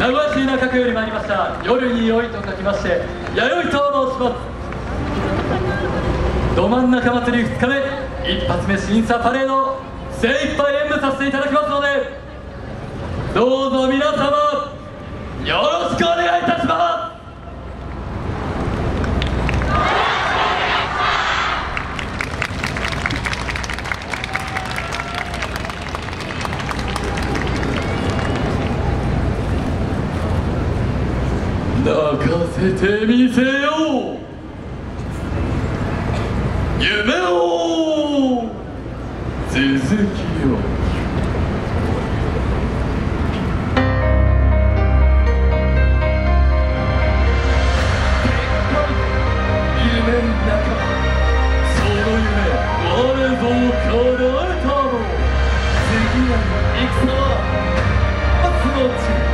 名古屋市中区より参りました夜に酔いと書きまして弥生と申します。ど真ん中祭り2日目一発目審査パレード精一杯演舞させていただきますのでどうぞ皆様よろしくお願いいたします。泣かせてみせよう夢を続きよ夢の中その夢我ぞ叶えたも次なる戦は明日の地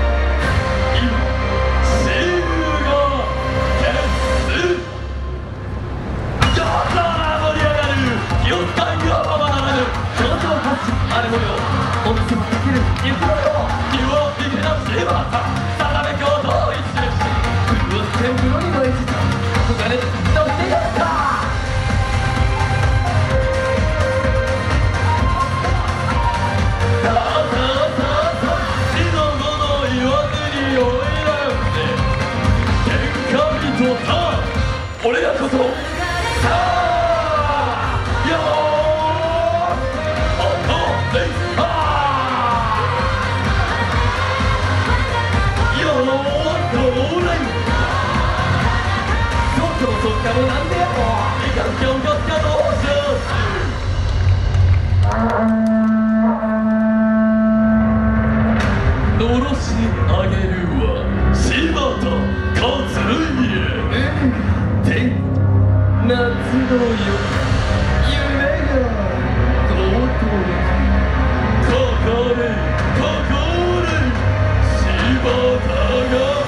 あれもよ、おつまできる雪のようにをいけなくしまった定め共同一致し潤って風呂に燃えてた憧れ乗ってやったさあ地のもの言わずに追いなんて天下人さ俺らこそさあよそっかもなんでやろいかんきょんかっかどうしようのろしあげるわ柴田勝家で夏の夜夢が尊いかかれ柴田が